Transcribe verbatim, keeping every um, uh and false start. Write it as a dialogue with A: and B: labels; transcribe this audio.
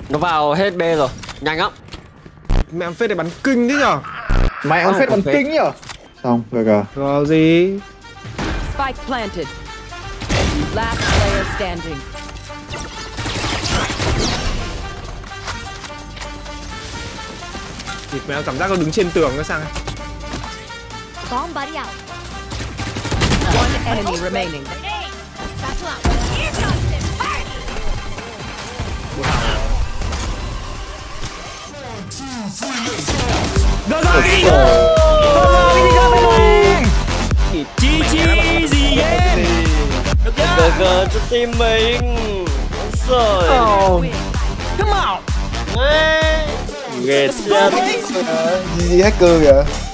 A: Nó vào hết B rồi, nhanh lắm.
B: Mẹ phết này bắn kinh thế nhở.
C: Mày ăn phết bắn kinh nhở. Xong rồi kìa.
B: Có gì?
D: Spike planted. Last player standing.
B: Thịt mèo cảm giác nó đứng trên tường nó sang.
E: Bomb buddy out.
D: One enemy remaining.
E: Battle out. Here comes this party.
F: Go go đi go. Go go đi go phải luôn. Chi chi gì game.
A: Gờ gờ cho team mình. Rồi.
F: Come on.
A: Ghê chết.
C: Gì gì hacker kìa.